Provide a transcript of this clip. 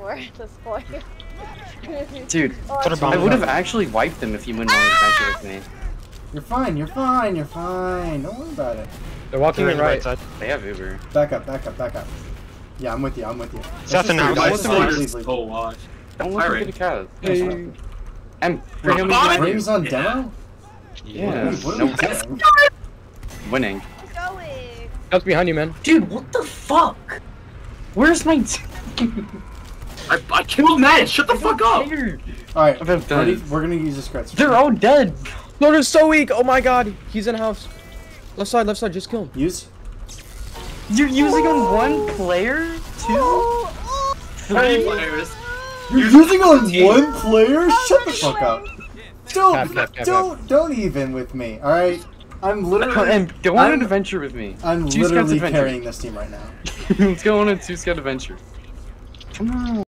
anymore at this point. Dude, Oh, I would have actually wiped them if you went on an adventure with me. You're fine, you're fine, you're fine. Don't worry about it. They're walking in right. side. They have Uber. Back up, back up, back up. Yeah, I'm with you, I'm with you. Assassin now. Let's just Assassin leave, now. leave, leave. So watch. Don't look Pirate. at the cat. Hey. And bring him Fine. in. Rames on demo? Yeah. What are No, we doing? winning. going. That's behind you, man. Dude, what the fuck? Where's my I killed Ned. Shut the fuck up. Alright, I'm done. ready? We're gonna use this crits. They're all dead. No, they're so weak. Oh my god. He's in a house. Left side, just kill him. Use? You're using on one player? Two? Three players. You're using on one player? Shut the fuck up. Cap. Don't even with me, alright? I'm literally And go on an adventure with me. I'm Two Scouts literally adventure. carrying this team right now. Let's go on a 2-scout adventure. Come on.